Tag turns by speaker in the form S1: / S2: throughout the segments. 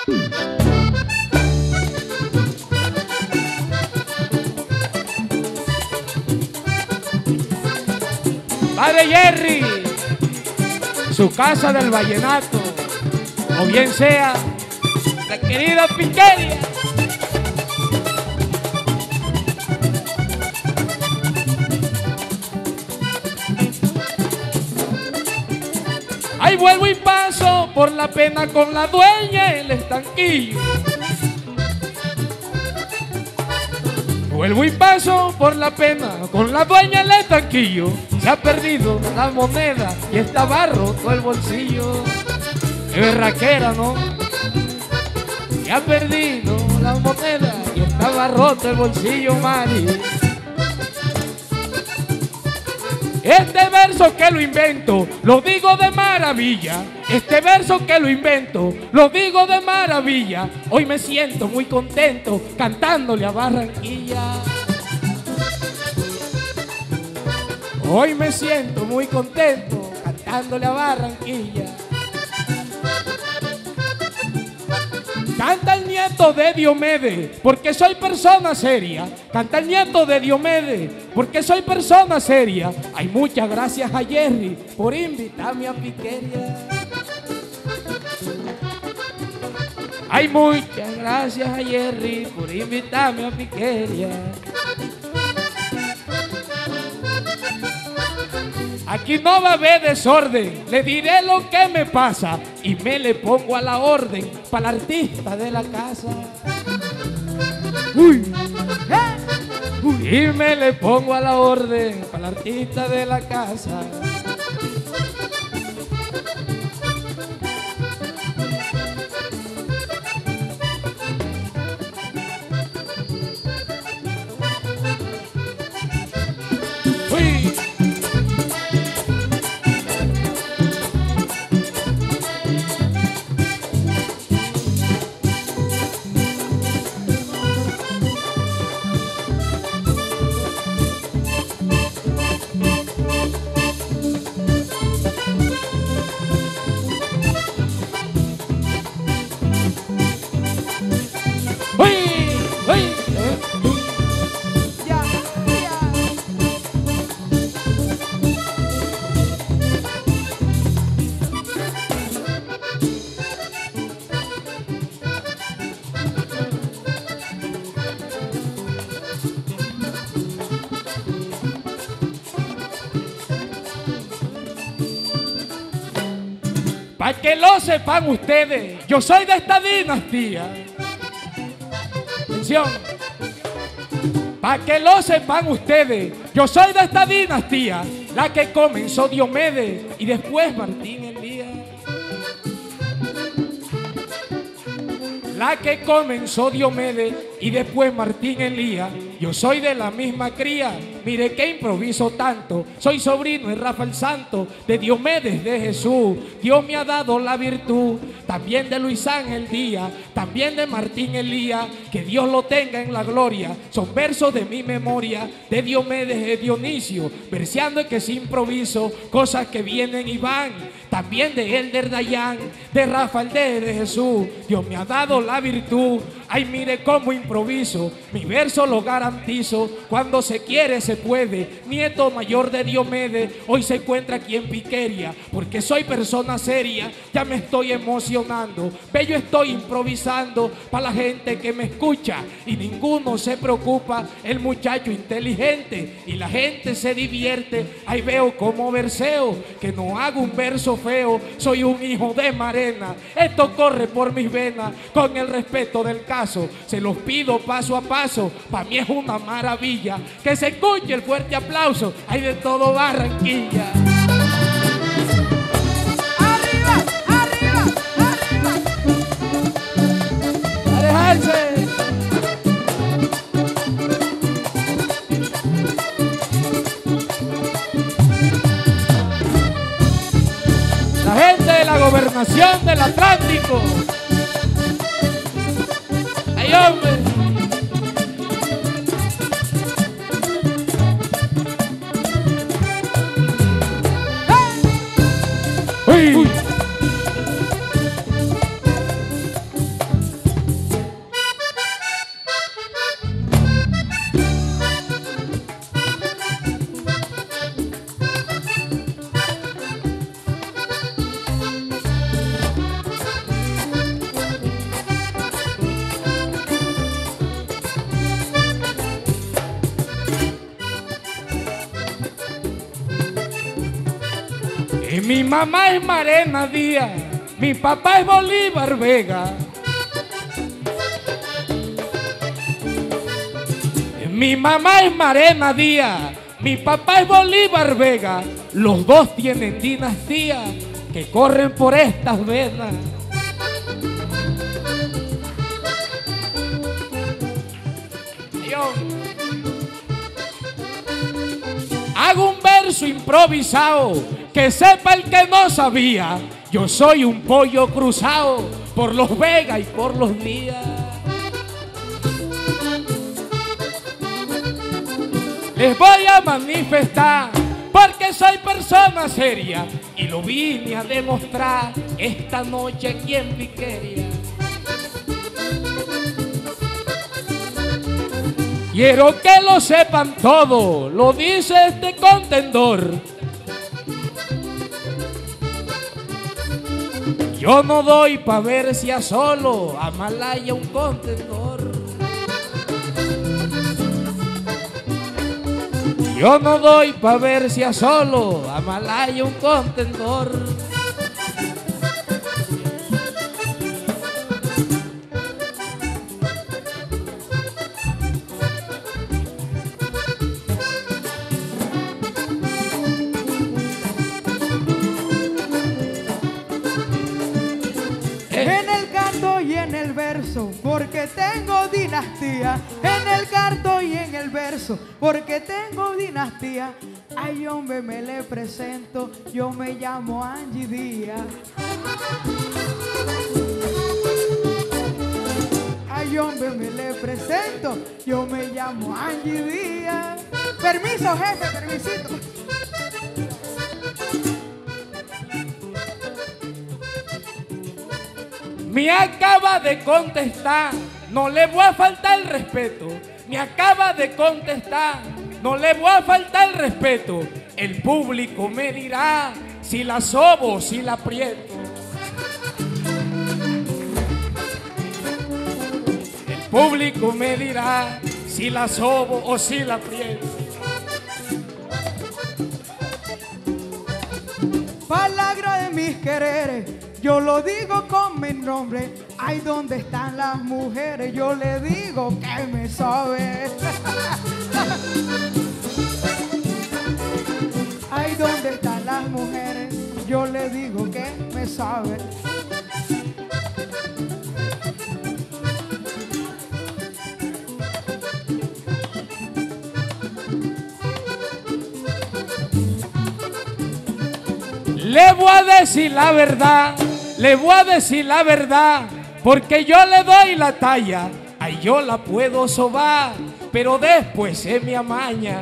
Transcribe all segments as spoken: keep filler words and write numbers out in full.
S1: Padre Jerry, su casa del vallenato, o bien sea la querida Piqueria. Ahí vuelvo y paso por la pena con la dueña el estanquillo. Vuelvo y paso por la pena con la dueña el estanquillo. Se ha perdido la moneda y estaba roto el bolsillo. Qué berraquera, ¿no? Se ha perdido la moneda y estaba roto el bolsillo, Mari. Este verso que lo invento, lo digo de maravilla. Este verso que lo invento, lo digo de maravilla. Hoy me siento muy contento cantándole a Barranquilla. Hoy me siento muy contento cantándole a Barranquilla. Canta el nieto de Diomedes, porque soy persona seria. Canta el nieto de Diomedes, porque soy persona seria. Hay muchas gracias a Jerry por invitarme a Piqueria. Hay muchas gracias a Jerry por invitarme a Piqueria. Aquí no va a haber desorden, le diré lo que me pasa y me le pongo a la orden para el artista de la casa. Uy, ¿eh? Uy, y me le pongo a la orden para el artista de la casa. Uy. Para que lo sepan ustedes, yo soy de esta dinastía. Atención. Para que lo sepan ustedes, yo soy de esta dinastía, la que comenzó Diomedes y después Martín Elías. La que comenzó Diomedes y después Martín Elías. Yo soy de la misma cría, mire que improviso tanto. Soy sobrino de Rafael Santo, de Diomedes de Jesús. Dios me ha dado la virtud, también de Luis Ángel Díaz, también de Martín Elías. Que Dios lo tenga en la gloria. Son versos de mi memoria, de Diomedes de Dionisio, verseando es que se improviso, cosas que vienen y van. También de Elder Dayan, de Rafael de, de Jesús. Dios me ha dado la virtud. Ay, mire cómo improviso, mi verso lo garantizo. Cuando se quiere se puede. Nieto mayor de Diomedes, hoy se encuentra aquí en Piqueria, porque soy persona seria. Ya me estoy emocionando, bello estoy improvisando para la gente que me escucha y ninguno se preocupa. El muchacho inteligente y la gente se divierte. Ahí veo como verseo, que no hago un verso feo. Soy un hijo de Marena, esto corre por mis venas. Con el respeto del caso, se los pido paso a paso. Para mí es una maravilla que se escuche el fuerte aplauso. Hay de todo Barranquilla.
S2: ¡Arriba, arriba, arriba!
S1: ¡A dejarse! La gente de la gobernación del Atlántico. ¡Ay, hombre! ¡Uy! Mi mamá es Marena Díaz, mi papá es Bolívar Vega. Mi mamá es Marena Díaz, mi papá es Bolívar Vega. Los dos tienen dinastía que corren por estas venas. Yo hago un verso improvisado, que sepa el que no sabía. Yo soy un pollo cruzado por los Vega y por los Díaz. Les voy a manifestar porque soy persona seria y lo vine a demostrar esta noche aquí en Piquería. Quiero que lo sepan todo, lo dice este contendor. Yo no doy pa' ver si a solo a Malaya un contendor. Yo no doy pa' ver si a solo a Malaya un contendor.
S2: En el canto y en el verso, porque tengo dinastía. En el canto y en el verso, porque tengo dinastía. Ay, hombre, me le presento, yo me llamo Angie Díaz. Ay, hombre, me le presento, yo me llamo Angie Díaz. Permiso, jefe, permisito.
S1: Me acaba de contestar, no le voy a faltar el respeto. Me acaba de contestar, no le voy a faltar el respeto. El público me dirá si la sobo o si la aprieto. El público me dirá si la sobo o si la aprieto.
S2: Palabra de mis quereres, yo lo digo con mi nombre. Ay, ¿dónde están las mujeres? Yo le digo que me sabe. Ay, ¿dónde están las mujeres? Yo le digo que me sabe.
S1: Le voy a decir la verdad, le voy a decir la verdad, porque yo le doy la talla, ay, yo la puedo sobar, pero después se me amaña.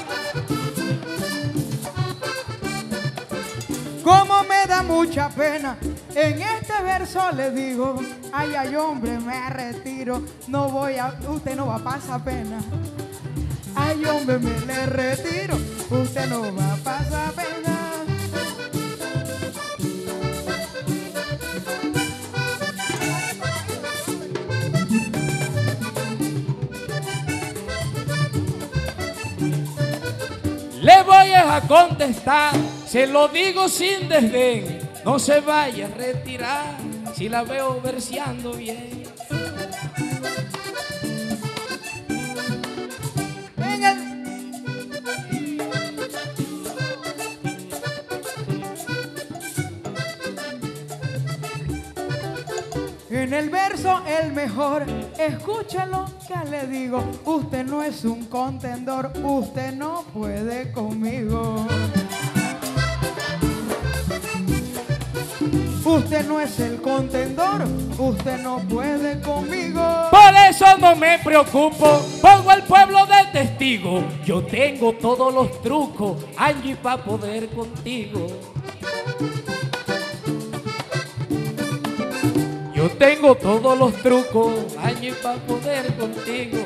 S2: Como me da mucha pena, en este verso le digo, ay, ay, hombre, me retiro, no voy a, usted no va a pasar pena. Ay, hombre, me le retiro, usted no va a pasar pena.
S1: Le voy a contestar, se lo digo sin desdén, no se vaya a retirar si la veo verseando bien.
S2: En el... En el verso el mejor, escúchalo que le digo, usted no es un contendor, usted no puede conmigo. Usted no es el contendor, usted no puede conmigo.
S1: Por eso no me preocupo, pongo al pueblo de testigo. Yo tengo todos los trucos, Angie, para poder contigo. Yo tengo todos los trucos, Angie, para poder contigo.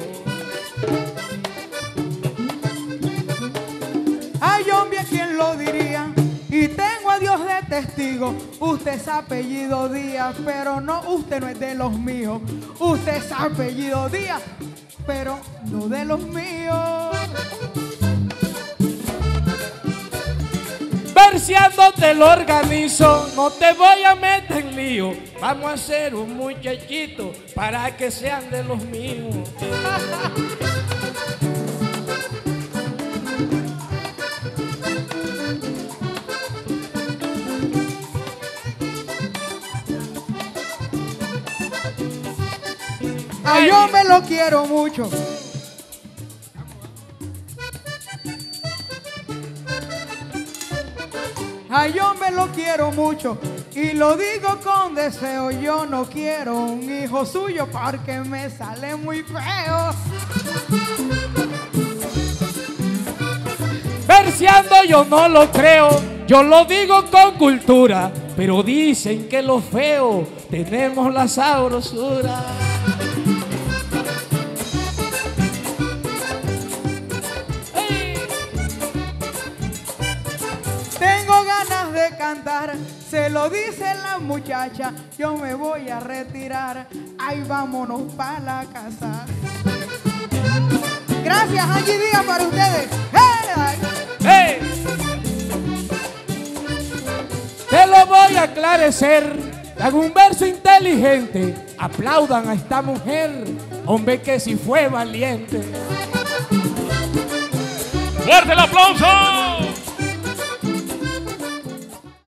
S2: Ay, hombre, ¿quién lo diría? Y tengo a Dios de testigo. Usted es apellido Díaz, pero no, usted no es de los míos. Usted es apellido Díaz, pero no de los míos.
S1: Verseando te lo organizo, no te voy a meter en lío. Vamos a hacer un muchachito para que sean de los míos.
S2: Ay, yo me lo quiero mucho. Ay, yo me lo quiero mucho y lo digo con deseo. Yo no quiero un hijo suyo porque me sale muy feo.
S1: Verseando yo no lo creo, yo lo digo con cultura, pero dicen que los feos tenemos la sabrosura.
S2: Tengo ganas de cantar, se lo dice la muchacha, yo me voy a retirar, ay vámonos para la casa. Gracias, Angie Díaz, para ustedes. ¡Hey!
S1: ¡Hey! Te lo voy a aclarecer, hago un verso inteligente, aplaudan a esta mujer, hombre que si fue valiente.
S3: ¡Fuerte el aplauso!